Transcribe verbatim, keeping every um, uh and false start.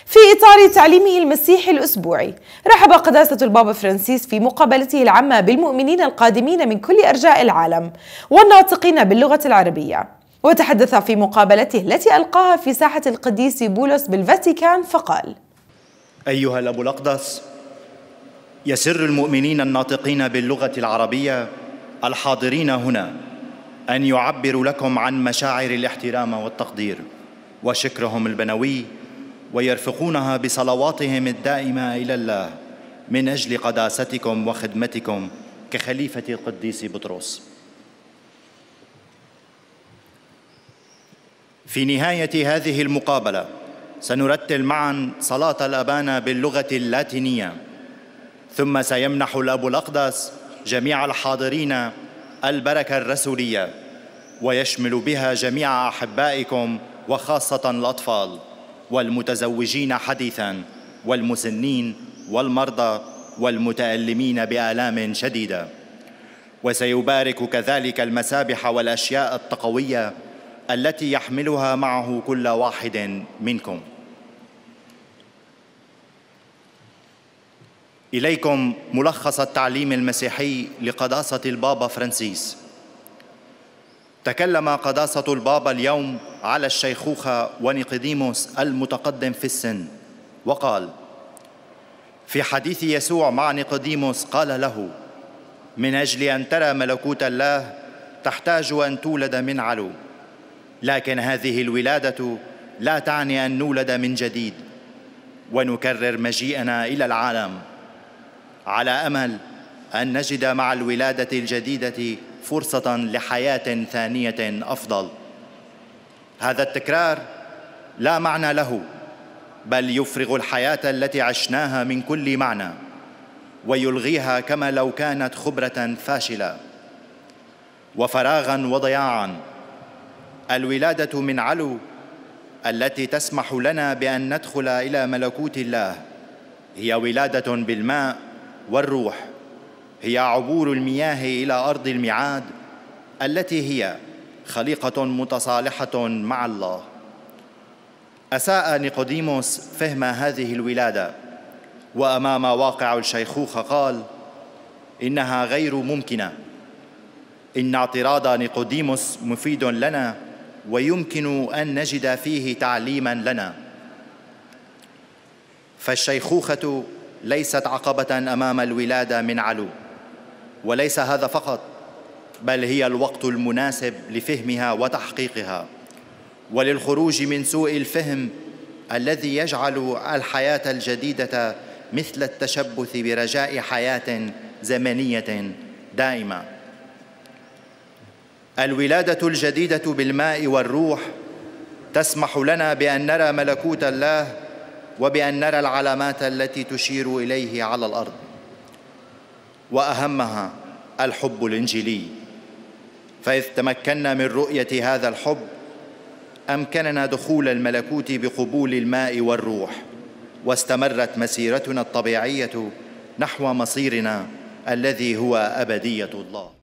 في إطار تعليمه المسيحي الأسبوعي، رحب قداسة البابا فرانسيس في مقابلته العامة بالمؤمنين القادمين من كل أرجاء العالم والناطقين باللغة العربية، وتحدث في مقابلته التي ألقاها في ساحة القديس بولس بالفاتيكان فقال: أيها الأب الأقدس، يسر المؤمنين الناطقين باللغة العربية الحاضرين هنا أن يعبروا لكم عن مشاعر الاحترام والتقدير وشكرهم البنوي، ويرفقونها بصلواتهم الدائمة إلى الله من أجل قداستكم وخدمتكم كخليفة القديس بطرس. في نهاية هذه المقابلة سنرتل معاً صلاة الأبانا باللغة اللاتينية، ثم سيمنح الأب الأقدس جميع الحاضرين البركة الرسولية، ويشمل بها جميع أحبائكم وخاصة الأطفال والمتزوجين حديثاً والمسنين والمرضى والمتألمين بآلام شديدة، وسيبارك كذلك المسابح والأشياء التقوية التي يحملها معه كل واحد منكم. إليكم ملخص التعليم المسيحي لقداسة البابا فرانسيس. تكلم قداسة البابا اليوم على الشيخوخة ونيقوديموس المتقدم في السن، وقال في حديث يسوع مع نيقوديموس قال له: من أجل أن ترى ملكوت الله تحتاج أن تولد من علو، لكن هذه الولادة لا تعني أن نولد من جديد ونكرر مجيئنا إلى العالم على أمل أن نجد مع الولادة الجديدة فرصة لحياة ثانية أفضل. هذا التكرار لا معنى له، بل يفرغ الحياة التي عشناها من كل معنى ويلغيها كما لو كانت خبرة فاشلة وفراغاً وضياعاً. الولادة من علو التي تسمح لنا بأن ندخل إلى ملكوت الله هي ولادة بالماء والروح، هي عبور المياه إلى أرض الميعاد التي هي خليقة متصالحة مع الله. أساء نيقوديموس فهم هذه الولادة، وأمام واقع الشيخوخة قال إنها غير ممكنة. إن اعتراض نيقوديموس مفيد لنا ويمكن أن نجد فيه تعليماً لنا. فالشيخوخة ليست عقبة أمام الولادة من علو، وليس هذا فقط، بل هي الوقت المناسب لفهمها وتحقيقها وللخروج من سوء الفهم الذي يجعل الحياة الجديدة مثل التشبث برجاء حياة زمنية دائمة. الولادة الجديدة بالماء والروح تسمح لنا بأن نرى ملكوت الله وبأن نرى العلامات التي تشير إليه على الأرض، وأهمها الحب الإنجيلي. فإذ تمكنا من رؤية هذا الحب أمكننا دخول الملكوت بقبول الماء والروح، واستمرت مسيرتنا الطبيعية نحو مصيرنا الذي هو أبدية الله.